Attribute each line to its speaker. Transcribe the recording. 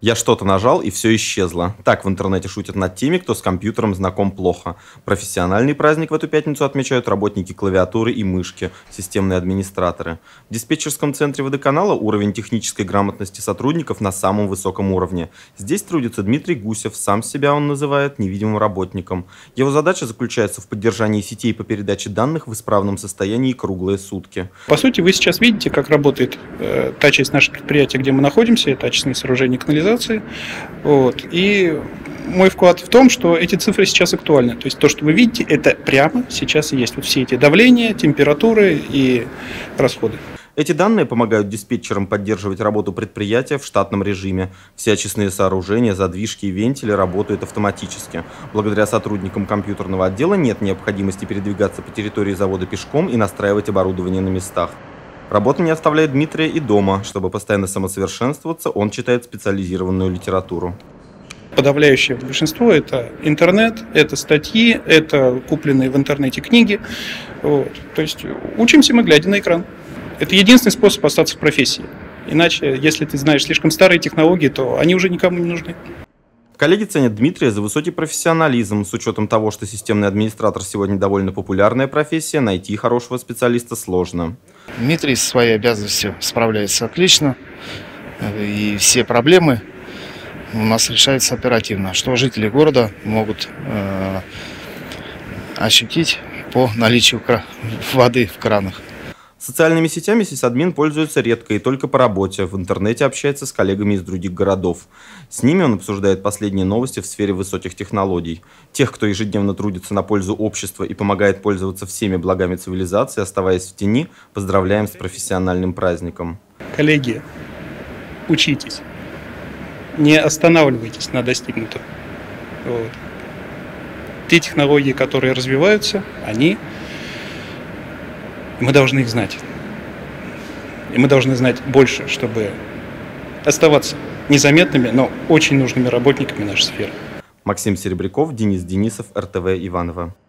Speaker 1: Я что-то нажал, и все исчезло. Так в интернете шутят над теми, кто с компьютером знаком плохо. Профессиональный праздник в эту пятницу отмечают работники клавиатуры и мышки, системные администраторы. В диспетчерском центре водоканала уровень технической грамотности сотрудников на самом высоком уровне. Здесь трудится Дмитрий Гусев, сам себя он называет невидимым работником. Его задача заключается в поддержании сетей по передаче данных в исправном состоянии круглые сутки.
Speaker 2: По сути, вы сейчас видите, как работает та часть нашего предприятия, где мы находимся, это очистные сооружения канализации. Вот. И мой вклад в том, что эти цифры сейчас актуальны. То есть то, что вы видите, это прямо сейчас и есть. Вот все эти давления, температуры и расходы.
Speaker 1: Эти данные помогают диспетчерам поддерживать работу предприятия в штатном режиме. Все очистные сооружения, задвижки и вентили работают автоматически. Благодаря сотрудникам компьютерного отдела нет необходимости передвигаться по территории завода пешком и настраивать оборудование на местах. Работа не оставляет Дмитрия и дома. Чтобы постоянно самосовершенствоваться, он читает специализированную литературу.
Speaker 2: Подавляющее большинство – это интернет, это статьи, это купленные в интернете книги. Вот. То есть учимся мы, глядя на экран. Это единственный способ остаться в профессии. Иначе, если ты знаешь слишком старые технологии, то они уже никому не нужны.
Speaker 1: Коллеги ценят Дмитрия за высокий профессионализм. С учетом того, что системный администратор сегодня довольно популярная профессия, найти хорошего специалиста сложно.
Speaker 3: Дмитрий со своей обязанностью справляется отлично. И все проблемы у нас решаются оперативно, что жители города могут ощутить по наличию воды в кранах.
Speaker 1: Социальными сетями сисадмин пользуется редко и только по работе. В интернете общается с коллегами из других городов. С ними он обсуждает последние новости в сфере высоких технологий. Тех, кто ежедневно трудится на пользу общества и помогает пользоваться всеми благами цивилизации, оставаясь в тени, поздравляем с профессиональным праздником.
Speaker 2: Коллеги, учитесь. Не останавливайтесь на достигнутом. Вот. Те технологии, которые развиваются, мы должны их знать. И мы должны знать больше, чтобы оставаться незаметными, но очень нужными работниками нашей сферы.
Speaker 1: Максим Серебряков, Денис Денисов, РТВ Иваново.